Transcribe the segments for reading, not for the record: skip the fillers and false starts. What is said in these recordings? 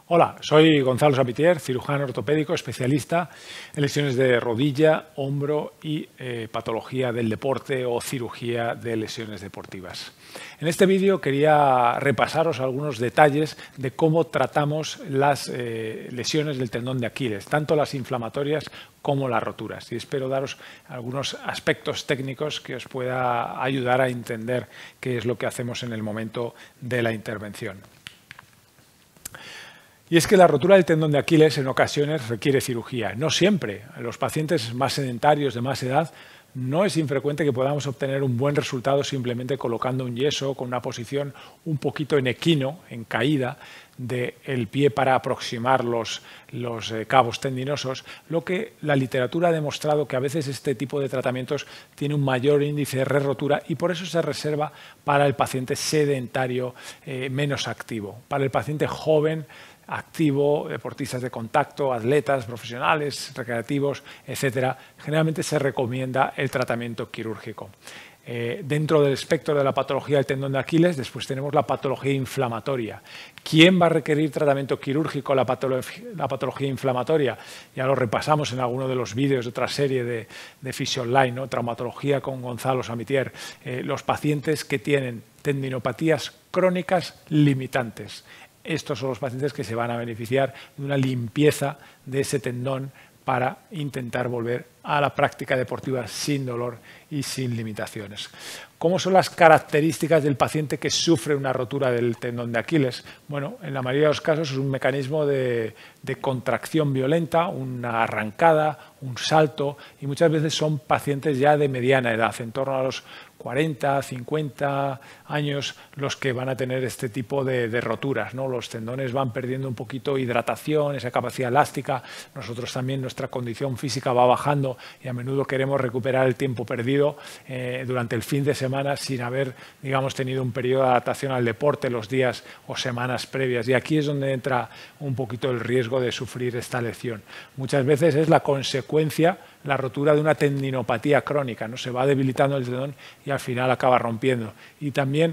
Hola, soy Gonzalo Samitier, cirujano ortopédico, especialista en lesiones de rodilla, hombro y patología del deporte o cirugía de lesiones deportivas. En este vídeo quería repasaros algunos detalles de cómo tratamos las lesiones del tendón de Aquiles, tanto las inflamatorias como las roturas. Y espero daros algunos aspectos técnicos que os pueda ayudar a entender qué es lo que hacemos en el momento de la intervención. Y es que la rotura del tendón de Aquiles en ocasiones requiere cirugía. No siempre. En los pacientes más sedentarios de más edad no es infrecuente que podamos obtener un buen resultado simplemente colocando un yeso con una posición un poquito en equino, en caída, del pie para aproximar los cabos tendinosos, lo que la literatura ha demostrado que a veces este tipo de tratamientos tiene un mayor índice de re-rotura y por eso se reserva para el paciente sedentario menos activo. Para el paciente joven, activo, deportistas de contacto, atletas, profesionales, recreativos, etcétera, generalmente se recomienda el tratamiento quirúrgico. Dentro del espectro de la patología del tendón de Aquiles, después tenemos la patología inflamatoria. ¿Quién va a requerir tratamiento quirúrgico la patología inflamatoria? Ya lo repasamos en alguno de los vídeos de otra serie de Physio Online, ¿no? Traumatología con Gonzalo Samitier. Los pacientes que tienen tendinopatías crónicas limitantes. Estos son los pacientes que se van a beneficiar de una limpieza de ese tendón para intentar volver a la práctica deportiva sin dolor y sin limitaciones. ¿Cómo son las características del paciente que sufre una rotura del tendón de Aquiles? Bueno, en la mayoría de los casos es un mecanismo de contracción violenta, una arrancada, un salto, y muchas veces son pacientes ya de mediana edad, en torno a los 40, 50 años los que van a tener este tipo de roturas, ¿no? Los tendones van perdiendo un poquito hidratación, esa capacidad elástica. Nosotros también, nuestra condición física va bajando y a menudo queremos recuperar el tiempo perdido durante el fin de semana sin haber, digamos, tenido un periodo de adaptación al deporte los días o semanas previas. Y aquí es donde entra un poquito el riesgo de sufrir esta lesión. Muchas veces es la consecuencia, la rotura de una tendinopatía crónica, ¿no? Se va debilitando el tendón y al final acaba rompiendo. Y también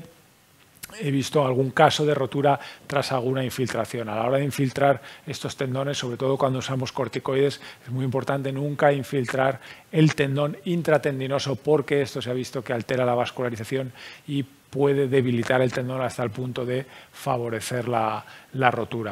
he visto algún caso de rotura tras alguna infiltración. A la hora de infiltrar estos tendones, sobre todo cuando usamos corticoides, es muy importante nunca infiltrar el tendón intratendinoso porque esto se ha visto que altera la vascularización y puede debilitar el tendón hasta el punto de favorecer la rotura.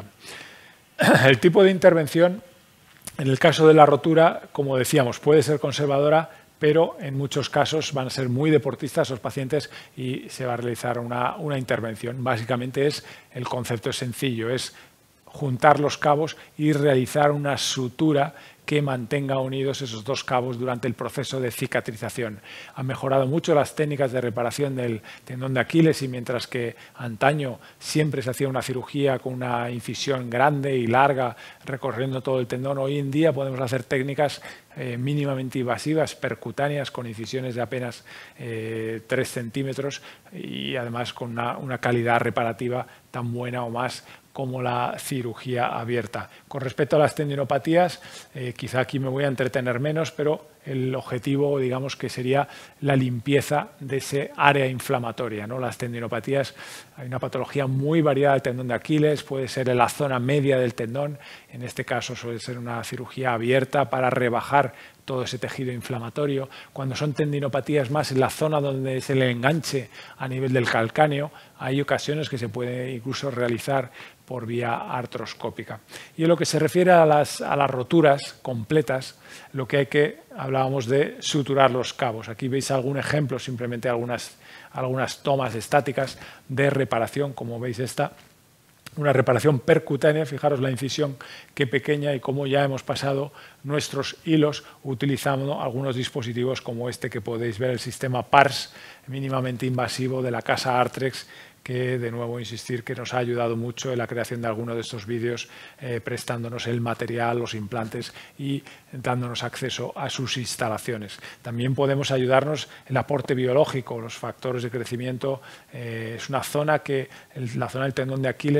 El tipo de intervención, en el caso de la rotura, como decíamos, puede ser conservadora, pero en muchos casos van a ser muy deportistas los pacientes y se va a realizar una intervención. Básicamente el concepto es sencillo, es juntar los cabos y realizar una sutura que mantenga unidos esos dos cabos durante el proceso de cicatrización. Han mejorado mucho las técnicas de reparación del tendón de Aquiles y mientras que antaño siempre se hacía una cirugía con una incisión grande y larga recorriendo todo el tendón, hoy en día podemos hacer técnicas mínimamente invasivas, percutáneas, con incisiones de apenas 3 centímetros y además con una calidad reparativa tan buena o más como la cirugía abierta. Con respecto a las tendinopatías, quizá aquí me voy a entretener menos, pero el objetivo, digamos, que sería la limpieza de ese área inflamatoria, ¿no? Las tendinopatías, hay una patología muy variada del tendón de Aquiles, puede ser en la zona media del tendón, en este caso suele ser una cirugía abierta para rebajar todo ese tejido inflamatorio. Cuando son tendinopatías más en la zona donde es el enganche a nivel del calcáneo, hay ocasiones que se puede incluso realizar por vía artroscópica. Y en lo que se refiere a las roturas completas, lo que hay que, hablábamos de suturar los cabos. Aquí veis algún ejemplo, simplemente algunas tomas estáticas de reparación, como veis esta. Una reparación percutánea, fijaros la incisión qué pequeña y cómo ya hemos pasado nuestros hilos utilizando algunos dispositivos como este que podéis ver, el sistema PARS mínimamente invasivo de la casa Arthrex, que de nuevo insistir que nos ha ayudado mucho en la creación de algunos de estos vídeos, prestándonos el material, los implantes y dándonos acceso a sus instalaciones. También podemos ayudarnos en el aporte biológico, los factores de crecimiento. Es una zona la zona del tendón de Aquiles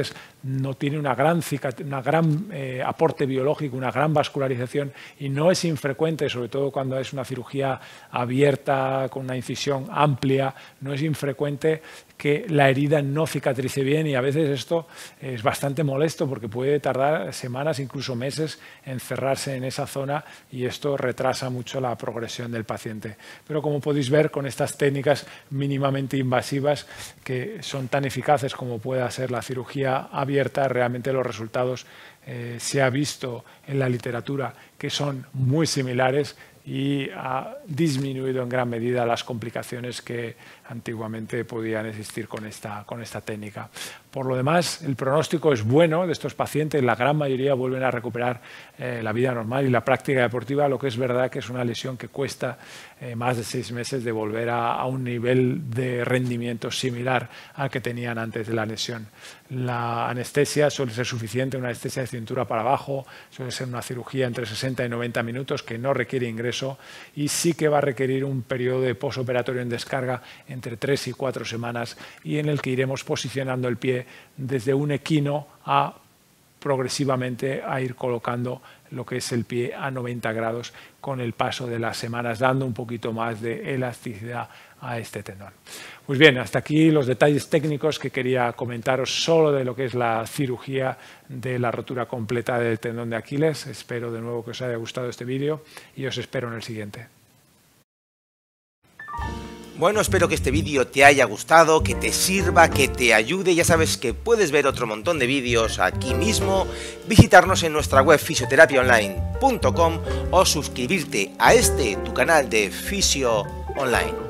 no tiene una gran aporte biológico, una gran vascularización, y no es infrecuente, sobre todo cuando es una cirugía abierta con una incisión amplia, no es infrecuente que la herida no cicatrice bien, y a veces esto es bastante molesto porque puede tardar semanas, incluso meses, en cerrarse en esa zona, y esto retrasa mucho la progresión del paciente. Pero como podéis ver, con estas técnicas mínimamente invasivas que son tan eficaces como pueda ser la cirugía abierta, realmente los resultados se ha visto en la literatura que son muy similares, y ha disminuido en gran medida las complicaciones que antiguamente podían existir con esta técnica. Por lo demás, el pronóstico es bueno de estos pacientes, la gran mayoría vuelven a recuperar la vida normal y la práctica deportiva, lo que es verdad que es una lesión que cuesta más de 6 meses de volver a un nivel de rendimiento similar al que tenían antes de la lesión. La anestesia suele ser suficiente, una anestesia de cintura para abajo, suele ser una cirugía entre 60 y 90 minutos que no requiere ingreso, y sí que va a requerir un periodo de posoperatorio en descarga entre 3 y 4 semanas, y en el que iremos posicionando el pie desde un equino a progresivamente a ir colocando lo que es el pie a 90 grados con el paso de las semanas, dando un poquito más de elasticidad a este tendón. Pues bien, hasta aquí los detalles técnicos que quería comentaros solo de lo que es la cirugía de la rotura completa del tendón de Aquiles. Espero de nuevo que os haya gustado este vídeo y os espero en el siguiente. Bueno, espero que este vídeo te haya gustado, que te sirva, que te ayude. Ya sabes que puedes ver otro montón de vídeos aquí mismo, visitarnos en nuestra web fisioterapiaonline.com o suscribirte a tu canal de Fisio Online.